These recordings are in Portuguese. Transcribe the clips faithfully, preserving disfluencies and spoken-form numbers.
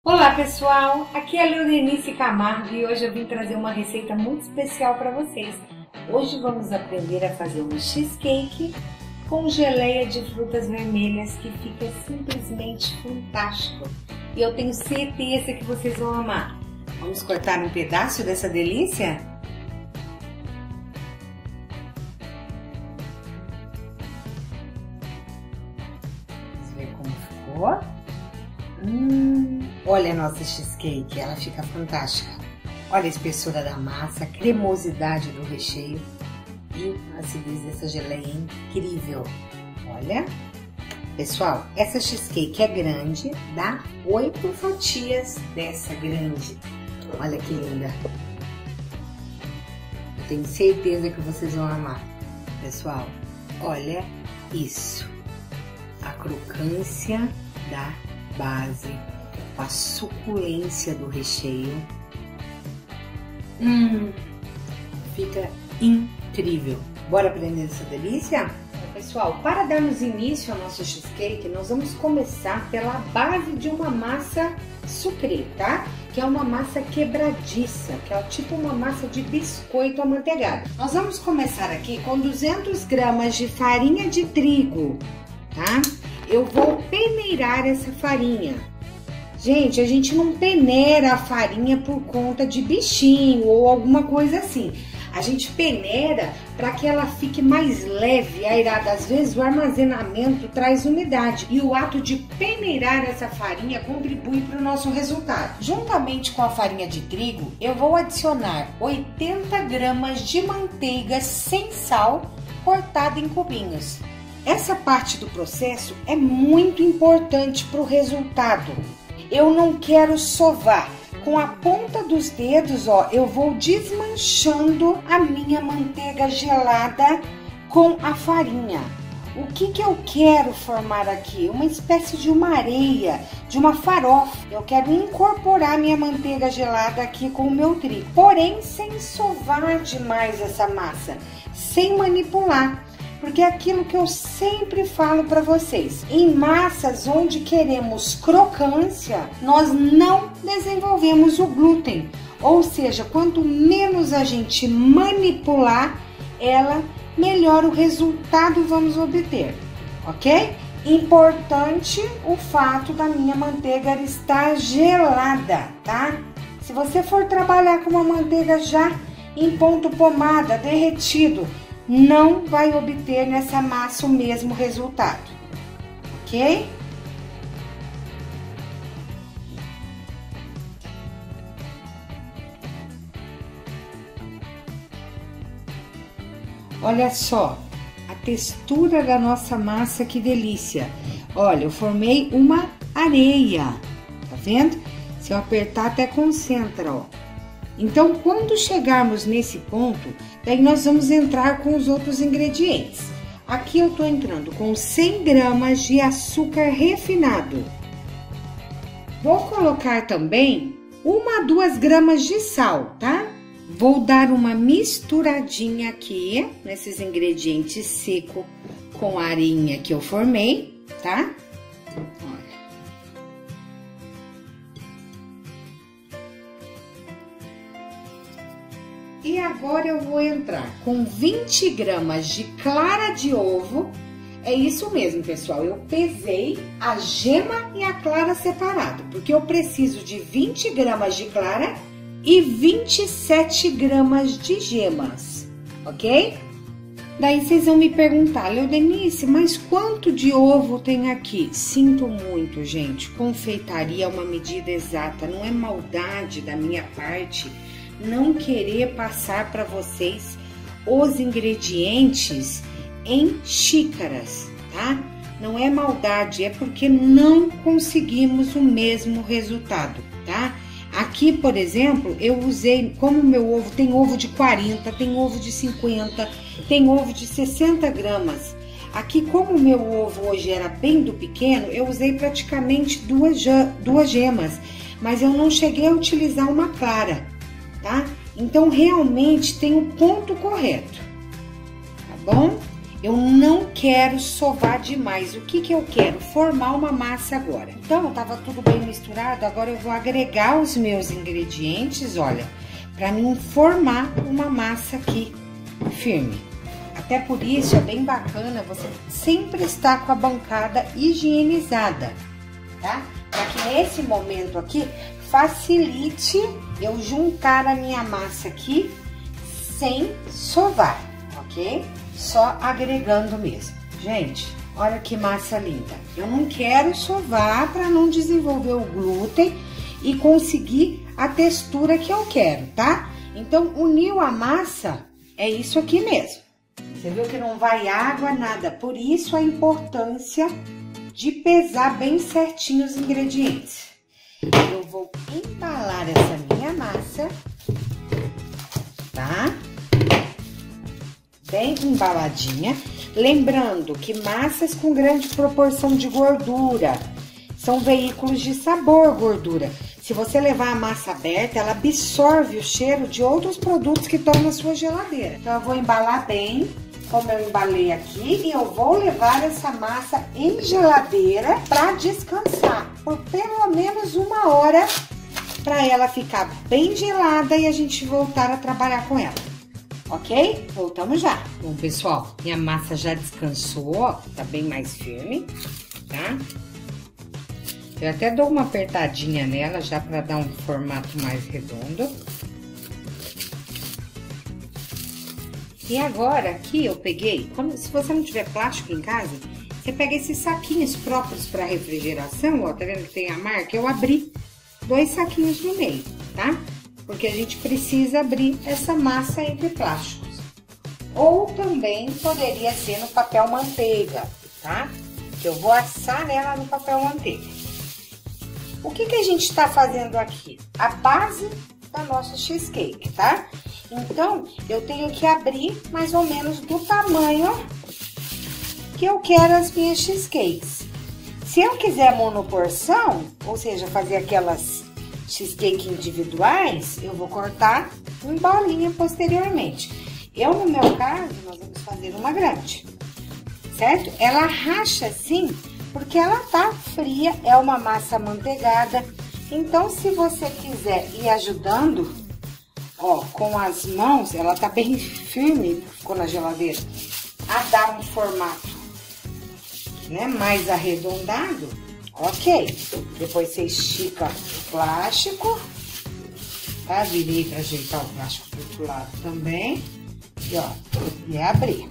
Olá pessoal, aqui é a Leonenice Camargo e hoje eu vim trazer uma receita muito especial para vocês. Hoje vamos aprender a fazer um cheesecake com geleia de frutas vermelhas que fica simplesmente fantástico. E eu tenho certeza que vocês vão amar. Vamos cortar um pedaço dessa delícia? Vamos ver como ficou. Hum, olha a nossa cheesecake, ela fica fantástica. Olha a espessura da massa, a cremosidade do recheio e a acidez dessa geleia é incrível. Olha, pessoal, essa cheesecake é grande, dá oito fatias dessa grande. Olha que linda. Eu tenho certeza que vocês vão amar. Pessoal, olha isso. A crocância da base, a suculência do recheio. Hum, fica incrível. Bora aprender essa delícia? Pessoal, para darmos início ao nosso cheesecake, nós vamos começar pela base de uma massa sucrê, tá? Que é uma massa quebradiça, que é tipo uma massa de biscoito amanteigado. Nós vamos começar aqui com duzentas gramas de farinha de trigo, tá? Eu vou peneirar essa farinha. Gente, a gente não peneira a farinha por conta de bichinho ou alguma coisa assim. A gente peneira para que ela fique mais leve, airada. Às vezes o armazenamento traz umidade e o ato de peneirar essa farinha contribui para o nosso resultado. Juntamente com a farinha de trigo, eu vou adicionar oitenta gramas de manteiga sem sal cortada em cubinhos. Essa parte do processo é muito importante para o resultado. Eu não quero sovar. Com a ponta dos dedos, ó, eu vou desmanchando a minha manteiga gelada com a farinha. O que que eu quero formar aqui? Uma espécie de uma areia, de uma farofa. Eu quero incorporar minha manteiga gelada aqui com o meu trigo. Porém, sem sovar demais essa massa, sem manipular. Porque é aquilo que eu sempre falo para vocês, em massas onde queremos crocância, nós não desenvolvemos o glúten. Ou seja, quanto menos a gente manipular ela, melhor o resultado vamos obter, ok? Importante o fato da minha manteiga estar gelada, tá? Se você for trabalhar com uma manteiga já em ponto pomada, derretido, não vai obter nessa massa o mesmo resultado, ok? Olha só a textura da nossa massa, que delícia! Olha, eu formei uma areia, tá vendo? Se eu apertar até concentra, ó. Então, quando chegarmos nesse ponto, daí nós vamos entrar com os outros ingredientes. Aqui eu tô entrando com cem gramas de açúcar refinado. Vou colocar também uma a duas gramas de sal, tá? Vou dar uma misturadinha aqui nesses ingredientes secos com a areinha que eu formei, tá? E agora eu vou entrar com vinte gramas de clara de ovo. É isso mesmo, pessoal. Eu pesei a gema e a clara separado, porque eu preciso de vinte gramas de clara e vinte e sete gramas de gemas, ok? Daí vocês vão me perguntar, Leonenice, mas quanto de ovo tem aqui? Sinto muito, gente. Confeitaria é uma medida exata, não é maldade da minha parte não querer passar para vocês os ingredientes em xícaras, tá? Não é maldade, é porque não conseguimos o mesmo resultado, tá? Aqui, por exemplo, eu usei, como meu ovo tem ovo de quarenta, tem ovo de cinquenta, tem ovo de sessenta gramas. Aqui, como o meu ovo hoje era bem do pequeno, eu usei praticamente duas, duas gemas, mas eu não cheguei a utilizar uma clara. Tá? Então, realmente tem o ponto correto, tá bom? eu não quero sovar demais. O que que eu quero? Formar uma massa agora. Então, tava tudo bem misturado, agora eu vou agregar os meus ingredientes, olha, pra mim formar uma massa aqui firme. Até por isso é bem bacana você sempre estar com a bancada higienizada, tá? Para que nesse momento aqui facilite eu juntar a minha massa aqui sem sovar, ok? Só agregando mesmo. Gente, olha que massa linda. Eu não quero sovar para não desenvolver o glúten e conseguir a textura que eu quero, tá? Então, uniu a massa, é isso aqui mesmo. Você viu que não vai água, nada. Por isso a importância de pesar bem certinho os ingredientes. Eu vou embalar essa minha massa, tá? Bem embaladinha. Lembrando que massas com grande proporção de gordura são veículos de sabor gordura. Se você levar a massa aberta, ela absorve o cheiro de outros produtos que estão na sua geladeira. Então, eu vou embalar bem, como eu embalei aqui, e eu vou levar essa massa em geladeira para descansar por pelo menos uma hora, para ela ficar bem gelada e a gente voltar a trabalhar com ela. Ok? Voltamos já. Bom, pessoal, minha massa já descansou, ó, tá bem mais firme, tá? Eu até dou uma apertadinha nela já para dar um formato mais redondo. E agora, aqui eu peguei, quando, se você não tiver plástico em casa, você pega esses saquinhos próprios para refrigeração, ó, tá vendo que tem a marca? Eu abri dois saquinhos no meio, tá? Porque a gente precisa abrir essa massa entre plásticos. Ou também poderia ser no papel manteiga, tá? Que eu vou assar ela no papel manteiga. O que que a gente tá fazendo aqui? A base da nossa cheesecake, tá? Então, eu tenho que abrir mais ou menos do tamanho que eu quero as minhas cheesecakes. Se eu quiser monoporção, ou seja, fazer aquelas cheesecake individuais, eu vou cortar em bolinha posteriormente. Eu, no meu caso, nós vamos fazer uma grande, certo? Ela racha assim, porque ela tá fria, é uma massa amanteigada. Então, se você quiser ir ajudando, ó, com as mãos, ela tá bem firme, ficou na geladeira, a dar um formato, né, mais arredondado, ok. Depois você estica o plástico, tá? Virei pra ajeitar o plástico pro outro lado também, e ó, e abrir.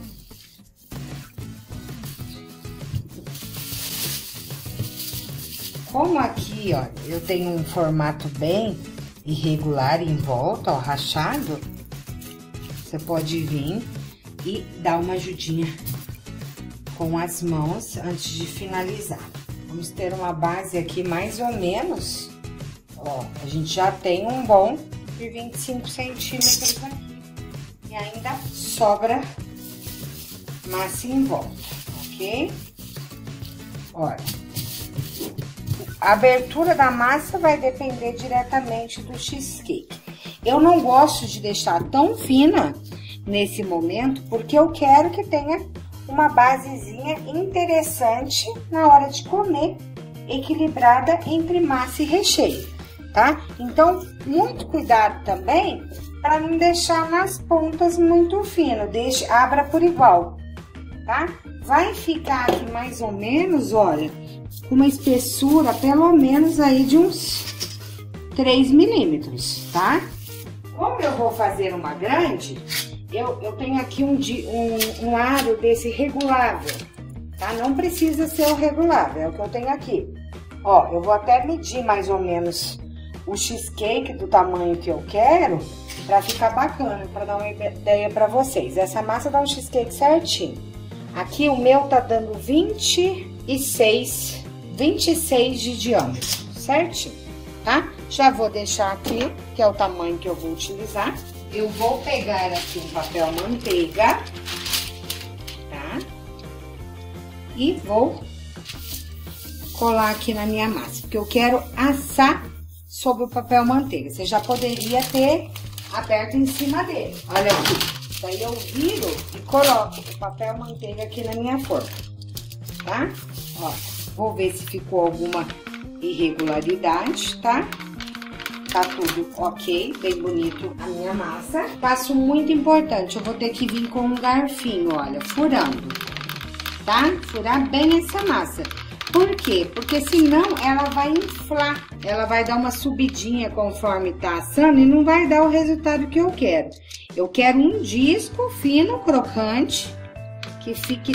Como aqui, ó, eu tenho um formato bem irregular em volta, ó, rachado, você pode vir e dar uma ajudinha com as mãos antes de finalizar. Vamos ter uma base aqui mais ou menos, ó, a gente já tem um bom de vinte e cinco centímetros aqui. E ainda sobra massa em volta, ok? Olha. A abertura da massa vai depender diretamente do cheesecake. Eu não gosto de deixar tão fina nesse momento, porque eu quero que tenha uma basezinha interessante na hora de comer, equilibrada entre massa e recheio, tá? Então, muito cuidado também para não deixar nas pontas muito fino, deixe, abra por igual, tá? Vai ficar aqui mais ou menos, olha, com uma espessura pelo menos aí de uns três milímetros, tá? Como eu vou fazer uma grande, eu, eu tenho aqui um, um, um aro desse regulável, tá? Não precisa ser o regulável, é o que eu tenho aqui. Ó, eu vou até medir mais ou menos o cheesecake do tamanho que eu quero, pra ficar bacana, pra dar uma ideia pra vocês. Essa massa dá um cheesecake certinho. Aqui o meu tá dando vinte e seis, vinte e seis de diâmetro, certinho, tá? Já vou deixar aqui, que é o tamanho que eu vou utilizar. Eu vou pegar aqui um papel manteiga, tá? E vou colar aqui na minha massa, porque eu quero assar sobre o papel manteiga. Você já poderia ter aberto em cima dele. Olha aqui. Daí eu viro e coloco o papel manteiga aqui na minha forma, tá? Ó, vou ver se ficou alguma irregularidade, tá? Tá tudo ok, bem bonito a minha massa. Passo muito importante, eu vou ter que vir com um garfinho, olha, furando, tá? Furar bem essa massa. Por quê? Porque senão ela vai inflar, ela vai dar uma subidinha conforme tá assando e não vai dar o resultado que eu quero. Eu quero um disco fino, crocante, que fique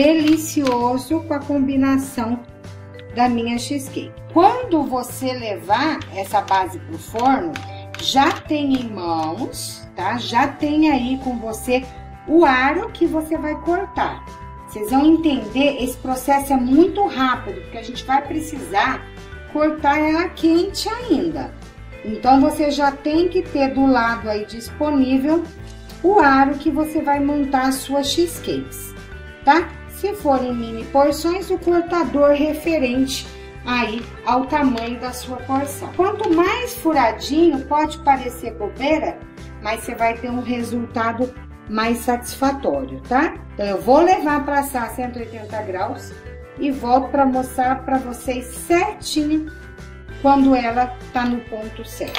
delicioso com a combinação da minha cheesecake. Quando você levar essa base pro forno, já tem em mãos, tá? Já tem aí com você o aro que você vai cortar. Vocês vão entender, esse processo é muito rápido, porque a gente vai precisar cortar ela quente ainda. Então, você já tem que ter do lado aí disponível o aro que você vai montar as suas cheesecakes, tá? Se forem mini porções, o cortador referente aí ao tamanho da sua porção. Quanto mais furadinho, pode parecer bobeira, mas você vai ter um resultado mais satisfatório, tá? Então, eu vou levar para assar cento e oitenta graus e volto para mostrar para vocês certinho quando ela tá no ponto certo,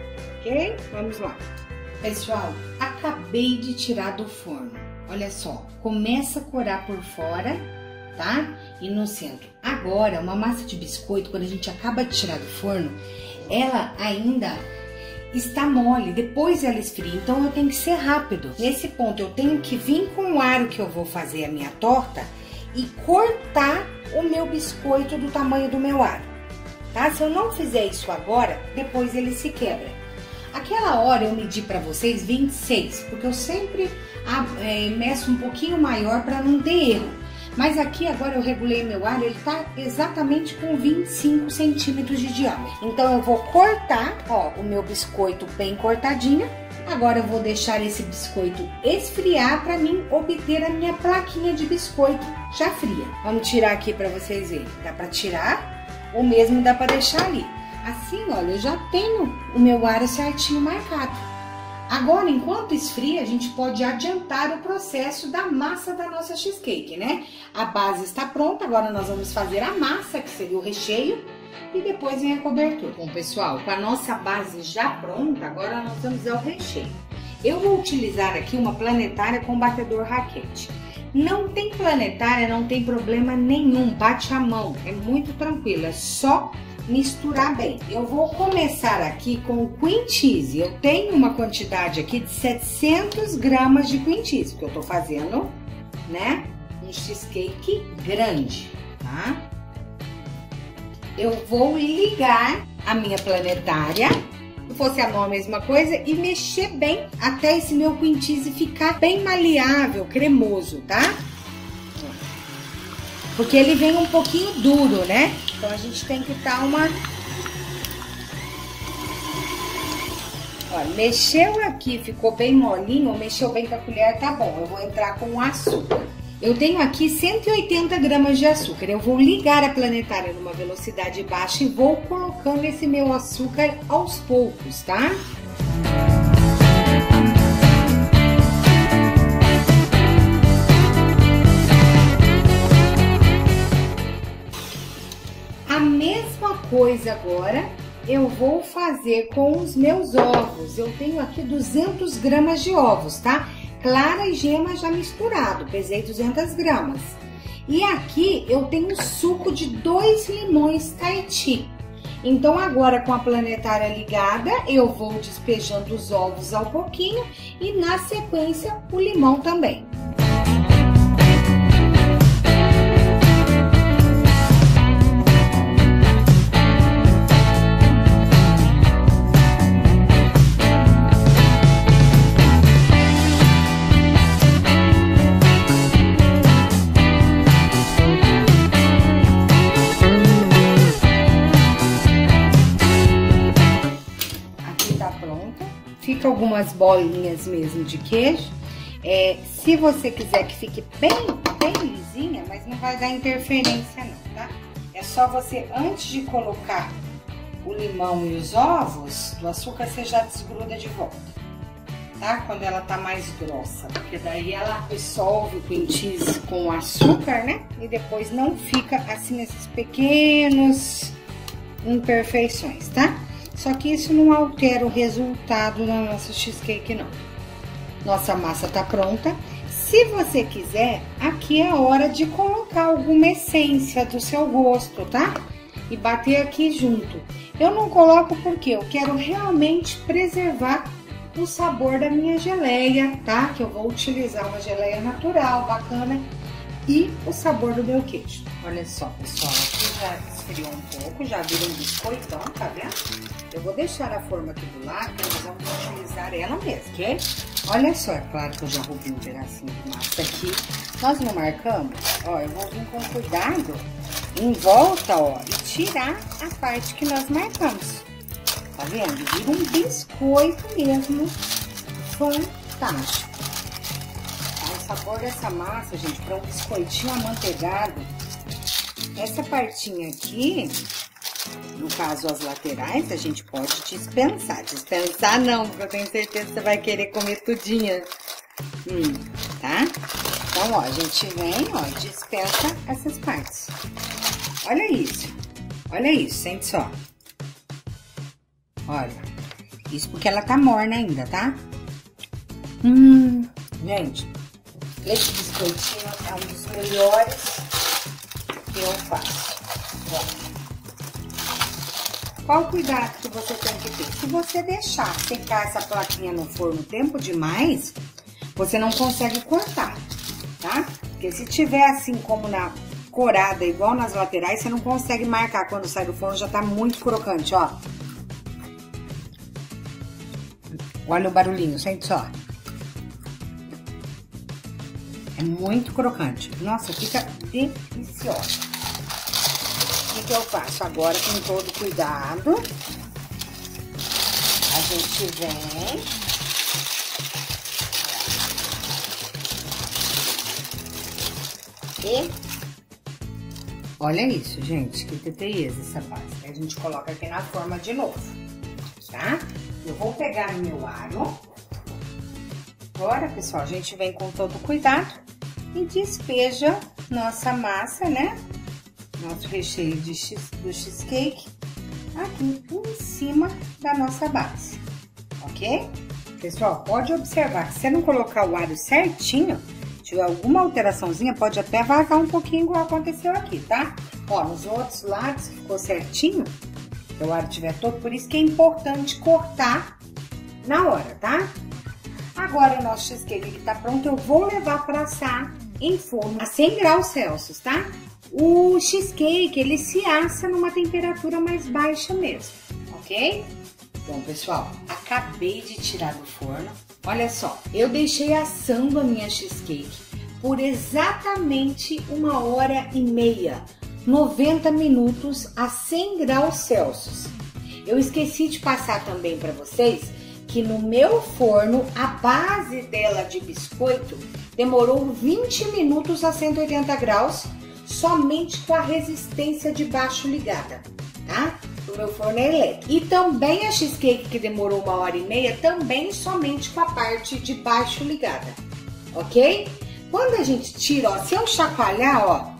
ok? Vamos lá. Pessoal, acabei de tirar do forno. Olha só, começa a corar por fora, tá? E no centro. Agora, uma massa de biscoito, quando a gente acaba de tirar do forno, ela ainda está mole, depois ela esfria, então eu tenho que ser rápido. Nesse ponto, eu tenho que vir com o aro que eu vou fazer a minha torta e cortar o meu biscoito do tamanho do meu aro, tá? Se eu não fizer isso agora, depois ele se quebra. Aquela hora eu medi para vocês vinte e seis, porque eu sempre é, meço um pouquinho maior para não ter erro. Mas aqui agora eu regulei meu aro, ele tá exatamente com vinte e cinco centímetros de diâmetro. Então eu vou cortar, ó, o meu biscoito bem cortadinho. Agora eu vou deixar esse biscoito esfriar para mim obter a minha plaquinha de biscoito já fria. Vamos tirar aqui para vocês verem. Dá para tirar, ou mesmo dá para deixar ali. Assim, olha, eu já tenho o meu aro certinho marcado. Agora, enquanto esfria, a gente pode adiantar o processo da massa da nossa cheesecake, né? A base está pronta, agora nós vamos fazer a massa, que seria o recheio, e depois vem a cobertura. Bom, pessoal, com a nossa base já pronta, agora nós vamos ao recheio. Eu vou utilizar aqui uma planetária com batedor raquete. Não tem planetária, não tem problema nenhum, bate a mão, é muito tranquilo, é só misturar bem. Eu vou começar aqui com o cream cheese. Eu tenho uma quantidade aqui de setecentos gramas de cream cheese, porque eu tô fazendo, né, um cheesecake grande, tá? Eu vou ligar a minha planetária, se fosse a mão a mesma coisa, e mexer bem até esse meu cream cheese ficar bem maleável, cremoso, tá? Porque ele vem um pouquinho duro, né? Então, a gente tem que dar uma... Ó, mexeu aqui, ficou bem molinho, ou mexeu bem com a colher, tá bom. Eu vou entrar com o açúcar. Eu tenho aqui cento e oitenta gramas de açúcar. Eu vou ligar a planetária numa velocidade baixa e vou colocando esse meu açúcar aos poucos, tá? A mesma coisa agora eu vou fazer com os meus ovos. Eu tenho aqui duzentas gramas de ovos, tá? Clara e gema já misturado, pesei duzentas gramas. E aqui eu tenho suco de dois limões Tahiti. Então agora com a planetária ligada, eu vou despejando os ovos ao pouquinho e na sequência o limão também. Fica algumas bolinhas mesmo de queijo. É, se você quiser que fique bem, bem lisinha, mas não vai dar interferência não, tá? É só você, antes de colocar o limão e os ovos, do açúcar, você já desgruda de volta. tá? Quando ela tá mais grossa, porque daí ela dissolve o cream cheese com açúcar, né? E depois não fica assim esses pequenos imperfeições, tá? Só que isso não altera o resultado da nossa cheesecake, não. Nossa massa tá pronta. Se você quiser, aqui é a hora de colocar alguma essência do seu gosto, tá? E bater aqui junto. Eu não coloco porque eu quero realmente preservar o sabor da minha geleia, tá? Que eu vou utilizar uma geleia natural, bacana, e o sabor do meu queijo. Olha só, pessoal, aqui já esfriou um pouco, já virou um biscoitão, tá vendo? Eu vou deixar a forma aqui do lado, que nós vamos utilizar ela mesmo, ok? Olha só, é claro que eu já roubei um pedacinho de massa aqui. Nós não marcamos? Ó, eu vou vir com cuidado em volta, ó, e tirar a parte que nós marcamos. Tá vendo? Vira um biscoito mesmo, fantástico. O sabor dessa massa, gente, para um biscoitinho amanteigado, essa partinha aqui, no caso as laterais, a gente pode dispensar. Dispensar não, porque eu tenho certeza que você vai querer comer tudinha. Hum, tá? Então, ó, a gente vem, ó, e dispensa essas partes. Olha isso. Olha isso, sente só. Olha, isso porque ela tá morna ainda, tá? Hum, gente, esse biscoitinho é um dos melhores que eu faço. Ó. Qual o cuidado que você tem que ter? Se você deixar secar essa plaquinha no forno tempo demais, você não consegue cortar, tá? Porque se tiver assim como na corada, igual nas laterais, você não consegue marcar quando sai do forno, já tá muito crocante, ó. Olha o barulhinho, sente só. É muito crocante. Nossa, fica deliciosa. O que que eu faço? Agora, com todo cuidado, a gente vem... E... Olha isso, gente, que teteieza essa base. A gente coloca aqui na forma de novo, tá? Eu vou pegar meu alho. Agora, pessoal, a gente vem com todo cuidado e despeja nossa massa, né? Nosso recheio de cheese, do cheesecake aqui em cima da nossa base, ok? Pessoal, pode observar que se você não colocar o alho certinho, tiver alguma alteraçãozinha, pode até vazar um pouquinho igual aconteceu aqui, tá? Ó, nos outros lados ficou certinho, se o alho estiver todo, por isso que é importante cortar na hora, tá? Agora o nosso cheesecake que tá pronto, eu vou levar para assar em forno a cem graus Celsius, tá? O cheesecake, ele se assa numa temperatura mais baixa mesmo, ok? Bom, pessoal, acabei de tirar do forno. Olha só, eu deixei assando a minha cheesecake por exatamente uma hora e meia, noventa minutos a cem graus Celsius. Eu esqueci de passar também para vocês que no meu forno, a base dela de biscoito demorou vinte minutos a cento e oitenta graus, somente com a resistência de baixo ligada, tá? O meu forno é elétrico. E também a cheesecake que demorou uma hora e meia, também somente com a parte de baixo ligada, ok? Quando a gente tira, ó, se eu chacoalhar, ó,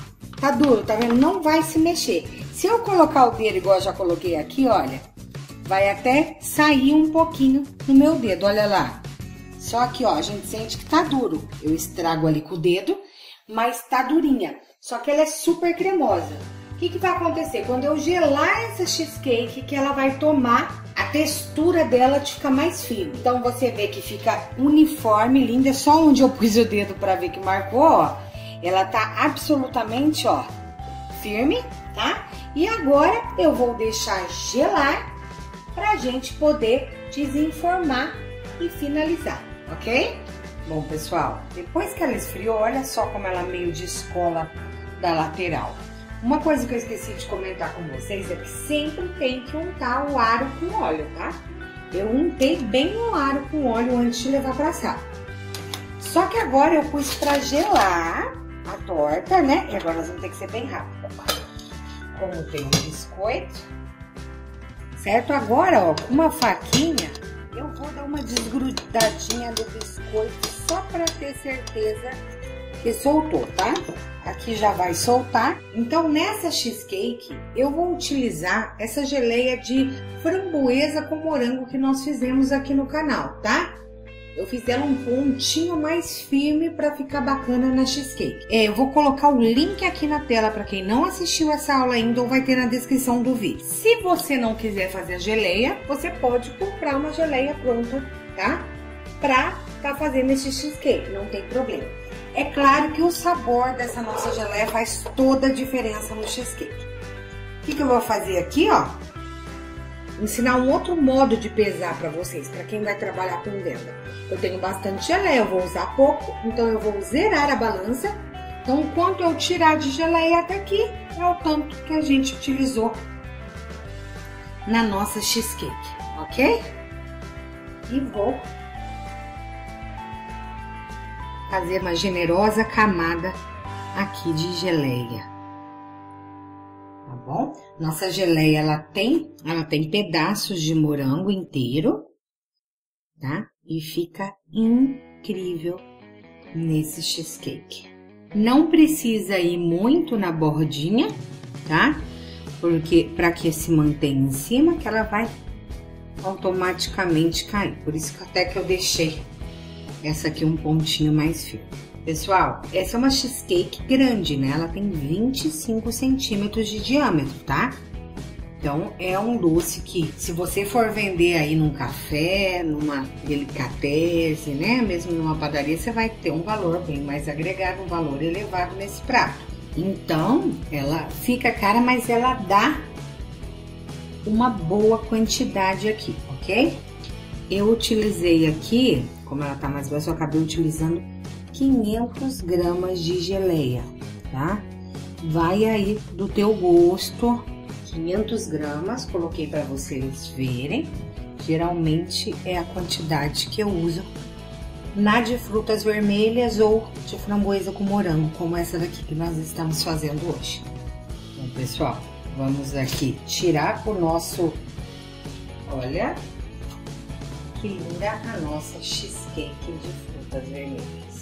tá duro, tá vendo? Não vai se mexer. Se eu colocar o dedo igual eu já coloquei aqui, olha, vai até sair um pouquinho no meu dedo, olha lá. Só que, ó, a gente sente que tá duro. Eu estrago ali com o dedo, mas tá durinha. Só que ela é super cremosa. O que que vai acontecer? Quando eu gelar essa cheesecake, que ela vai tomar a textura dela de ficar mais firme. Então, você vê que fica uniforme, linda. Só onde eu pus o dedo pra ver que marcou, ó. Ela tá absolutamente, ó, firme, tá? E agora, eu vou deixar gelar pra gente poder desenformar e finalizar, ok? Bom, pessoal, depois que ela esfriou, olha só como ela meio descola da lateral. Uma coisa que eu esqueci de comentar com vocês é que sempre tem que untar o aro com óleo, tá? Eu untei bem o aro com óleo antes de levar pra assar. Só que agora eu pus pra gelar a torta, né? E agora nós vamos ter que ser bem rápido. Como tem um biscoito, certo? Agora, ó, com uma faquinha, eu vou dar uma uma desgrudadinha do biscoito só para ter certeza que soltou, tá? Aqui já vai soltar. Então, nessa cheesecake, eu vou utilizar essa geleia de framboesa com morango que nós fizemos aqui no canal, tá? Eu fiz ela um pontinho mais firme para ficar bacana na cheesecake. É, eu vou colocar o link aqui na tela para quem não assistiu essa aula ainda ou vai ter na descrição do vídeo. Se você não quiser fazer a geleia, você pode comprar uma geleia pronta, tá? Pra tá fazendo esse cheesecake, não tem problema. É claro que o sabor dessa nossa geleia faz toda a diferença no cheesecake. O que que eu vou fazer aqui, ó? Ensinar um outro modo de pesar para vocês, para quem vai trabalhar com venda. Eu tenho bastante geleia, eu vou usar pouco, então eu vou zerar a balança. Então, o quanto eu tirar de geleia até aqui, é o tanto que a gente utilizou na nossa cheesecake, ok? E vou fazer uma generosa camada aqui de geleia. Tá bom? Nossa geleia, ela tem, ela tem pedaços de morango inteiro, tá? E fica incrível nesse cheesecake. Não precisa ir muito na bordinha, tá? Porque para que se mantenha em cima, que ela vai automaticamente cair. Por isso que até que eu deixei essa aqui um pontinho mais firme. Pessoal, essa é uma cheesecake grande, né? Ela tem vinte e cinco centímetros de diâmetro, tá? Então, é um doce que, se você for vender aí num café, numa delicatessen, né? Mesmo numa padaria, você vai ter um valor bem mais agregado, um valor elevado nesse prato. Então, ela fica cara, mas ela dá uma boa quantidade aqui, ok? Eu utilizei aqui, como ela tá mais grossa, eu acabei utilizando quinhentas gramas de geleia, tá? Vai aí do teu gosto, quinhentas gramas, coloquei para vocês verem. Geralmente é a quantidade que eu uso na de frutas vermelhas ou de framboesa com morango, como essa daqui que nós estamos fazendo hoje. Então, pessoal, vamos aqui tirar o nosso, olha que linda a nossa cheesecake de frutas vermelhas.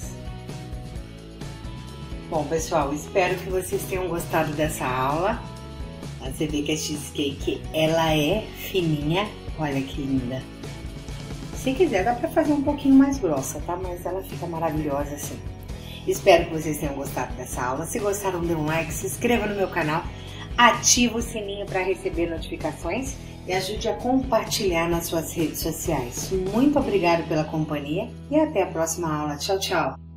Bom, pessoal, espero que vocês tenham gostado dessa aula. Você vê que a cheesecake, ela é fininha. Olha que linda. Se quiser, dá pra fazer um pouquinho mais grossa, tá? Mas ela fica maravilhosa assim. Espero que vocês tenham gostado dessa aula. Se gostaram, dê um like, se inscreva no meu canal, ativa o sininho para receber notificações e ajude a compartilhar nas suas redes sociais. Muito obrigada pela companhia e até a próxima aula. Tchau, tchau!